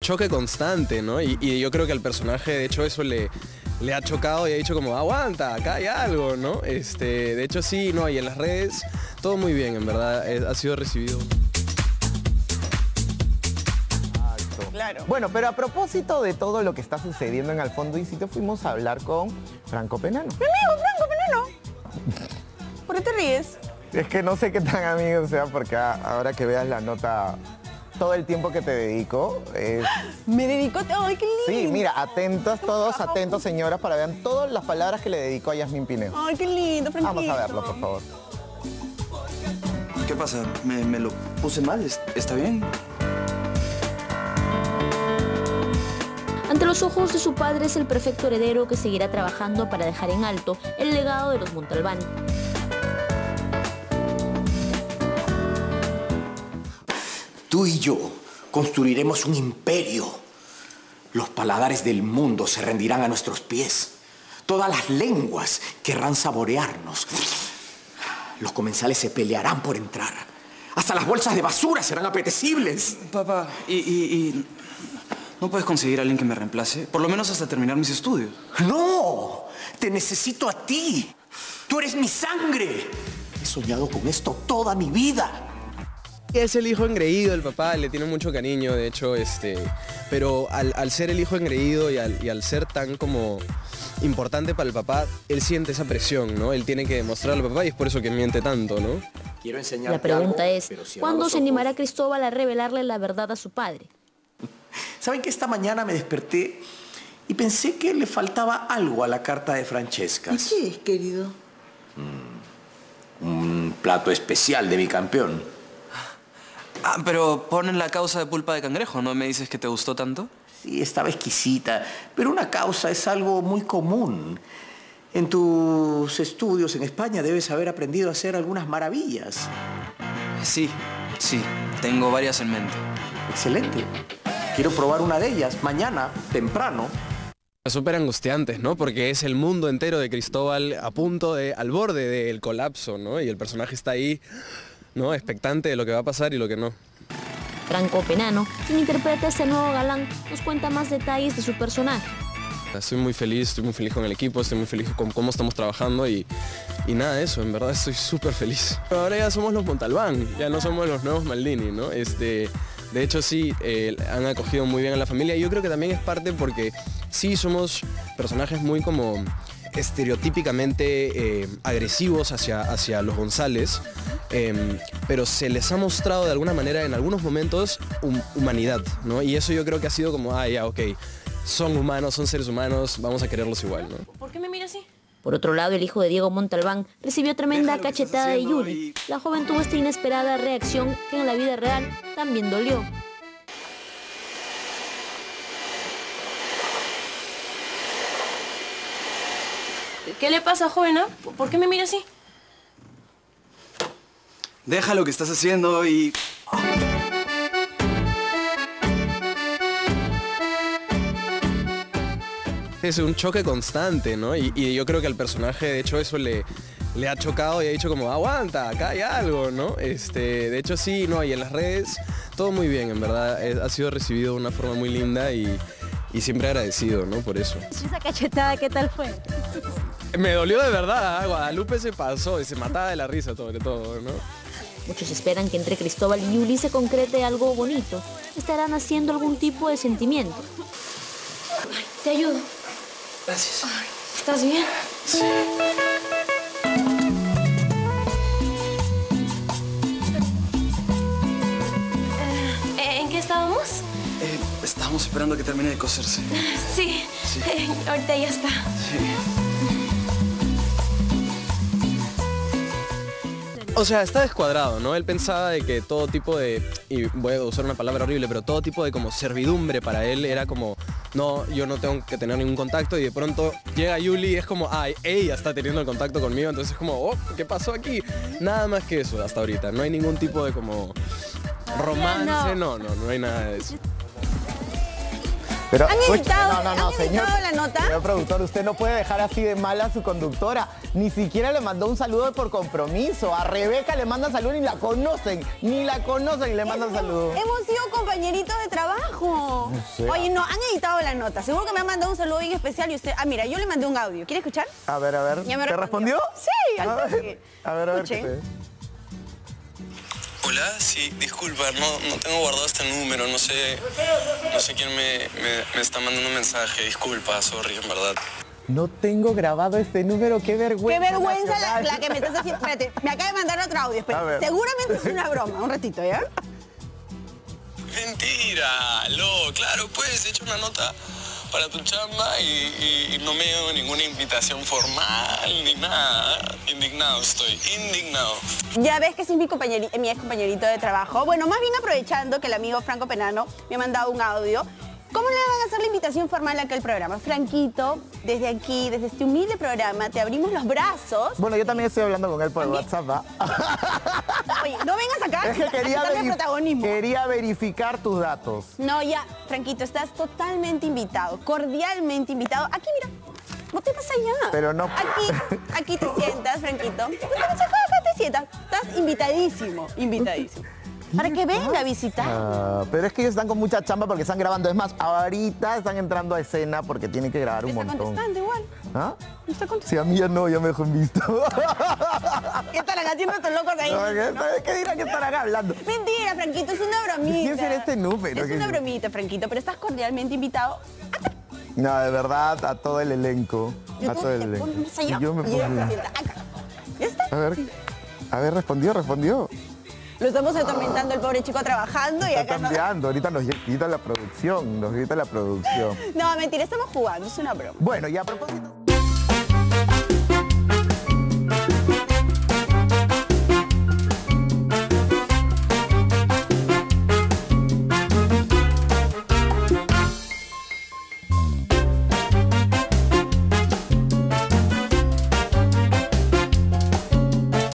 choque constante, ¿no? Y yo creo que al personaje, de hecho, eso le ha chocado y ha dicho como, aguanta, acá hay algo, ¿no? De hecho, sí, no, y en las redes, todo muy bien, en verdad, ha sido recibido. Claro. Bueno, pero a propósito de todo lo que está sucediendo en Al Fondo y Sitio, fuimos a hablar con Franco Penano. ¡Mi amigo Franco Penano! ¿Por qué te ríes? Es que no sé qué tan amigo sea, porque ahora que veas la nota, todo el tiempo que te dedico es... Me dedicó... ¡Ay, qué lindo! Sí, mira, atentos todos, atentos señoras, para ver todas las palabras que le dedicó a Yasmín Pineo. ¡Ay, qué lindo, Franquito! Vamos a verlo, por favor. ¿Qué pasa? ¿Me lo puse mal? ¿Está bien? Ante los ojos de su padre es el perfecto heredero que seguirá trabajando para dejar en alto el legado de los Montalbán. Tú y yo construiremos un imperio. Los paladares del mundo se rendirán a nuestros pies. Todas las lenguas querrán saborearnos. Los comensales se pelearán por entrar. Hasta las bolsas de basura serán apetecibles. Papá, ¿no puedes conseguir a alguien que me reemplace? Por lo menos hasta terminar mis estudios. ¡No! ¡Te necesito a ti! ¡Tú eres mi sangre! He soñado con esto toda mi vida. Es el hijo engreído, el papá le tiene mucho cariño, de hecho, pero al ser el hijo engreído y al ser tan como importante para el papá, él siente esa presión, ¿no? Él tiene que demostrarle al papá y es por eso que miente tanto, ¿no? Quiero enseñarte La pregunta algo, es, si ¿cuándo se animará Cristóbal a revelarle la verdad a su padre? ¿Saben que esta mañana me desperté y pensé que le faltaba algo a la carta de Francesca? ¿Y qué es, querido? Un plato especial de mi campeón. Ah, pero ponen la causa de pulpa de cangrejo, ¿no me dices que te gustó tanto? Sí, estaba exquisita, pero una causa es algo muy común. En tus estudios en España debes haber aprendido a hacer algunas maravillas. Sí, tengo varias en mente. Excelente. Quiero probar una de ellas mañana, temprano. Súper angustiantes, ¿no? Porque es el mundo entero de Cristóbal al borde del colapso, ¿no? Y el personaje está ahí, ¿no? Expectante de lo que va a pasar y lo que no. Franco Penano, quien interpreta a este nuevo galán, nos cuenta más detalles de su personaje. Estoy muy feliz con el equipo, estoy muy feliz con cómo estamos trabajando y nada de eso, en verdad estoy súper feliz. Pero ahora ya somos los Montalbán, ya no somos los nuevos Maldini, ¿no? De hecho sí, han acogido muy bien a la familia y yo creo que también es parte porque sí somos personajes muy como estereotípicamente agresivos hacia los González, pero se les ha mostrado de alguna manera en algunos momentos humanidad, ¿no? Y eso yo creo que ha sido como, ya, ok, son humanos, son seres humanos, vamos a quererlos igual, ¿no? ¿Por qué me mira así? Por otro lado, el hijo de Diego Montalbán recibió tremenda cachetada de Yuli. La joven tuvo esta inesperada reacción que en la vida real también dolió. ¿Qué le pasa, joven? ¿Por qué me mira así? Deja lo que estás haciendo y... Es un choque constante, ¿no? Y yo creo que al personaje, de hecho, eso le ha chocado y ha dicho como, aguanta, acá hay algo, ¿no? De hecho, sí, no, y en las redes, todo muy bien, en verdad. Ha sido recibido de una forma muy linda y siempre agradecido, ¿no? Por eso. ¿Esa cachetada qué tal fue? Me dolió de verdad, Guadalupe se pasó y se mataba de la risa sobre todo, ¿no? Muchos esperan que entre Cristóbal y Yuli se concrete algo bonito. Estarán haciendo algún tipo de sentimiento. Ay, te ayudo. Gracias. Ay, ¿estás bien? Sí. ¿En qué estábamos? Estábamos esperando a que termine de coserse. Sí. Ahorita ya está. Sí. O sea, está descuadrado, ¿no? Él pensaba de que todo tipo de, y voy a usar una palabra horrible, pero todo tipo de como servidumbre para él era como, no, yo no tengo que tener ningún contacto y de pronto llega Yuli y es como, ay, ella está teniendo el contacto conmigo, entonces es como, oh, ¿qué pasó aquí? Nada más que eso hasta ahorita, no hay ningún tipo de como romance, no hay nada de eso. Pero, ¿Han editado, señor, la nota? Señor productor, usted no puede dejar así de mal a su conductora. Ni siquiera le mandó un saludo por compromiso. A Rebeca le manda saludo, ni la conocen y le mandan saludo. Hemos sido compañeritos de trabajo. No sé. Oye, no, han editado la nota. Seguro que me han mandado un saludo bien especial y usted... Ah, mira, yo le mandé un audio. ¿Quiere escuchar? A ver. Ya me ¿Te respondió? Sí, al toque. A ver. Escuchen. Hola, sí, disculpa, no tengo guardado este número, no sé quién me está mandando un mensaje, disculpa, sorry, en verdad. No tengo grabado este número, qué vergüenza. Qué vergüenza la que me estás haciendo. Espérate, me acaba de mandar otro audio. Espérate. Seguramente es una broma, un ratito, ¿ya? Mentira, claro, pues he hecho una nota para tu chamba y no me dio ninguna invitación formal ni nada. Indignado estoy, indignado. Ya ves que ese es mi ex compañerito de trabajo. Bueno, más bien aprovechando que el amigo Franco Penano me ha mandado un audio. ¿Cómo le van a hacer la invitación formal a aquel programa? Franquito, desde aquí, desde este humilde programa, te abrimos los brazos. Bueno, yo también estoy hablando con él por WhatsApp, ¿va? Oye, no vengas acá. Es que quería verificar tus datos. No, ya, Franquito, estás totalmente invitado, cordialmente invitado. Aquí, mira, no te vas allá. Pero no... Aquí te sientas, Franquito. Acá te sientas. Estás invitadísimo. Para que venga a visitar. Pero es que ellos están con mucha chamba porque están grabando. Es más, ahorita están entrando a escena porque tienen que grabar un montón. Está contestando igual. ¿Ah? ¿Me está contestando? Sí, a mí ya no, ya me dejó en visto. ¿Qué estarán haciendo estos locos ahí? ¿Qué dirán que estarán hablando? Mentira, Franquito, es una bromita. ¿Quién será este número? Es una bromita, Franquito, pero estás cordialmente invitado. No, de verdad, a todo el elenco. A todo el elenco. Yo me pongo... ¿Ya está? A ver, respondió. Lo estamos atormentando el pobre chico trabajando y Está acá cambiando, ahorita nos grita la producción, No, mentira, estamos jugando, es una broma. Bueno, y a propósito...